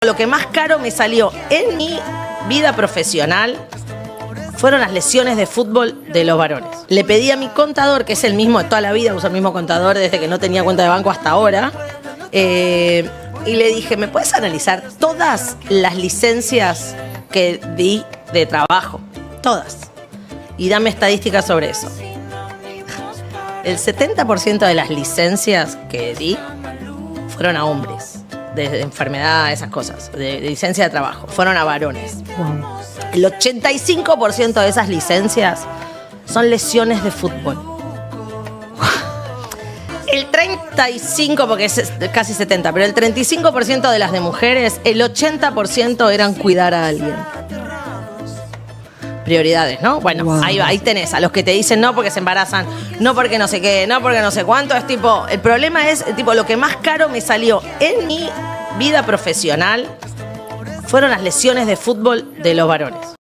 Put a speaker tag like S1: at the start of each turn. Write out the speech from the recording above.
S1: Lo que más caro me salió en mi vida profesional fueron las lesiones de fútbol de los varones. Le pedí a mi contador, que es el mismo de toda la vida, uso el mismo contador desde que no tenía cuenta de banco hasta ahora, y le dije, ¿me puedes analizar todas las licencias que di de trabajo? Todas. Y dame estadísticas sobre eso. El 70% de las licencias que di fueron a hombres, de enfermedad, esas cosas, de licencia de trabajo, fueron a varones.
S2: Wow.
S1: El 85% de esas licencias son lesiones de fútbol. El 35%, porque es casi 70%, pero el 35% de las de mujeres, el 80% eran cuidar a alguien. Prioridades, ¿no? Bueno,
S2: Wow.
S1: ahí va, ahí tenés a los que te dicen no porque se embarazan, no porque no sé qué, no porque no sé cuánto. Es tipo, el problema es, tipo, lo que más caro me salió en mi vida profesional fueron las lesiones de fútbol de los varones.